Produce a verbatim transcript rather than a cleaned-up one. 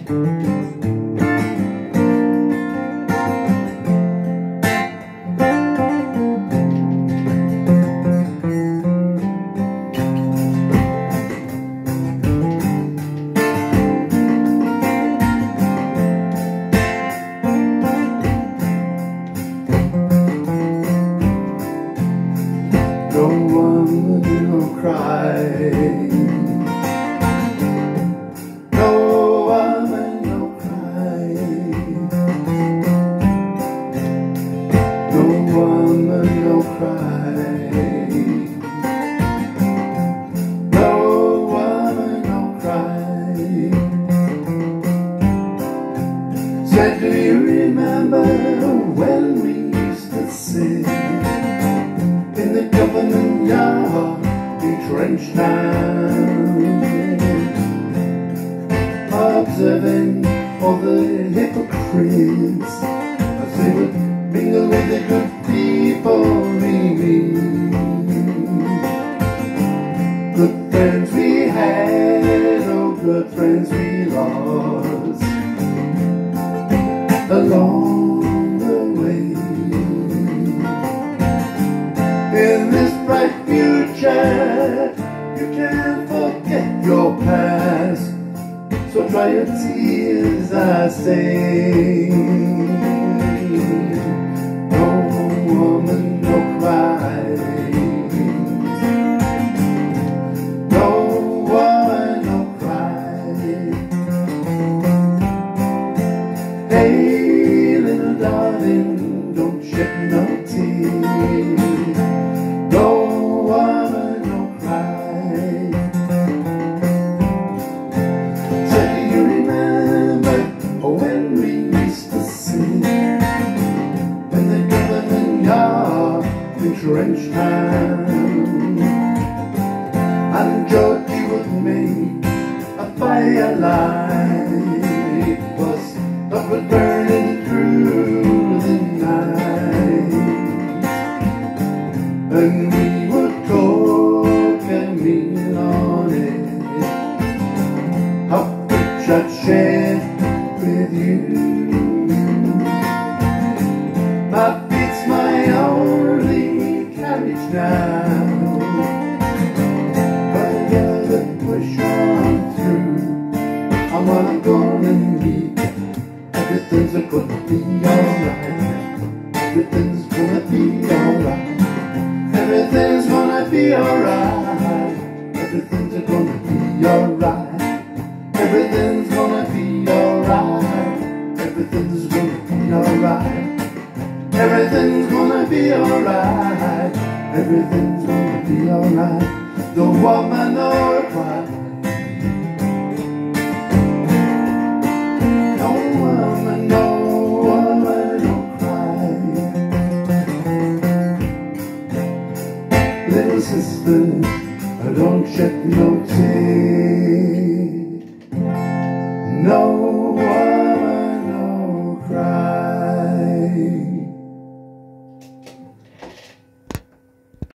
No woman, no cry. No woman, no cry. No woman, no cry. No woman, no cry. Said, do you remember when we used to sing in the government yard, in trench town, observing all the hypocrites as they would mingle with the good people we meet. Good friends we had, oh good friends we lost along the way. In this bright future, you can't forget your past, so dry your tears, I say. No woman, no cry. No woman, no cry. Hey, little darling, don't shed no tears. No woman, no cry. So do you remember when we used to sing in the government yard in trench town, and Georgie would make a firelight, was that was burning through the night. And we would talk and mean on it, how much I'd share with you. My feet's my only carriage now, but I gotta push on through. I'm what I'm gonna need. Everything's gonna be alright. Everything's gonna be alright. Everything's gonna be alright. Everything's gonna be alright. Everything's gonna be alright. Everything's gonna be alright. Everything's gonna be alright. Everything's gonna be alright. No woman nor cry. No woman, no woman, no cry. Little sister, don't shed no